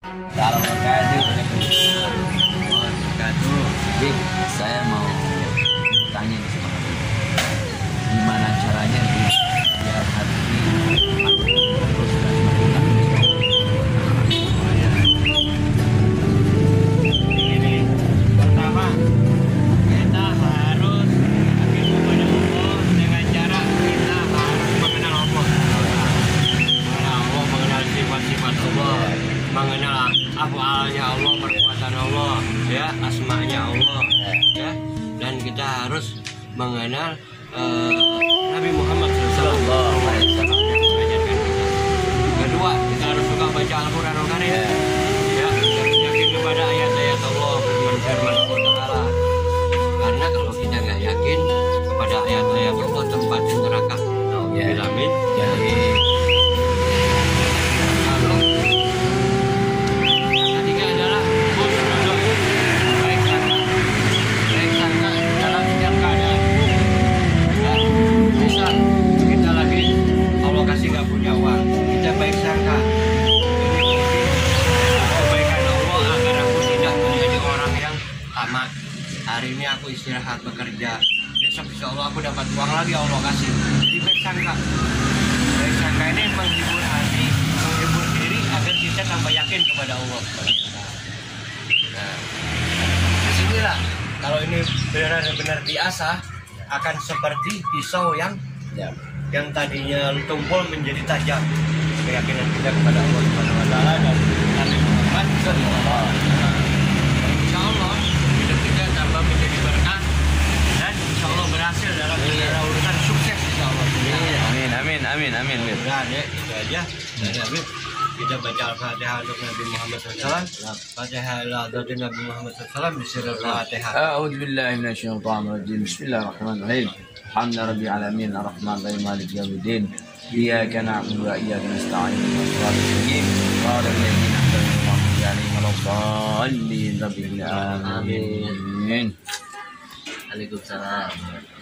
Salam wabarakatuh. Wabarakatuh. Bib, saya mau tanya nih sama kamu. Gimana caranya biar hati terus dan semakin Ini pertama kita harus yakin kepada Allah dengan cara kita harus mengenal Allah. Mengenal Allah, mengenal sifat-sifat Allah, mengenal afalnya Allah, perbuatan Allah, ya, asmanya Allah, ya, dan kita harus mengenal Nabi Muhammad SAW. Kedua, kita harus suka baca Al-Quranul Karim, ya, harus yakin kepada ayat-ayat Allah, firman Allah Ta'ala. Karena kalau kita nggak yakin kepada ayat-ayat Allah, tempat di neraka. Amin. jadi Ketiga adalah husnul baik sangka dalam setiap keadaan. Ya, bisa kita lagi Allah kasih nggak punya uang, kita baik sangka ini kebaikan Allah agar aku tidak menjadi orang yang tamak. Hari ini aku istirahat bekerja, besok insya Allah aku dapat uang lagi Allah kasih. Jadi baik sangka. Baik sangka ini menghibur hati, menghibur diri agar kita tambah yakin kepada Allah. Nah, disinilah kalau ini benar-benar diasah akan seperti pisau yang ya. tadinya tumpul menjadi tajam. Keyakinan kita kepada Allah Subhanahu wa taala dan Nabi Muhammad sallallahu alaihi wasallam. Insya Allah hidup kita tambah menjadi berkah dan insya Allah berhasil dalam segala urusan sukses insya Allah. Amin, Bib. Nah, ya, itu aja dari Habib. Kita baca Al-Fatihah untuk Nabi Muhammad SAW. Fatihah ila hadratin Nabi Muhammad SAW di sirul Fatihah. أعوذ بالله من الشيطان الرجيم بسم الله الرحمن الرحيم الحمد لله رب العالمين الرحمن الرحيم مالك يوم الدين إياك نعبد وإياك نستعين اهدنا الصراط المستقيم صراط الذين أنعمت عليهم غير الضالين آمين. Waalaikumsalam.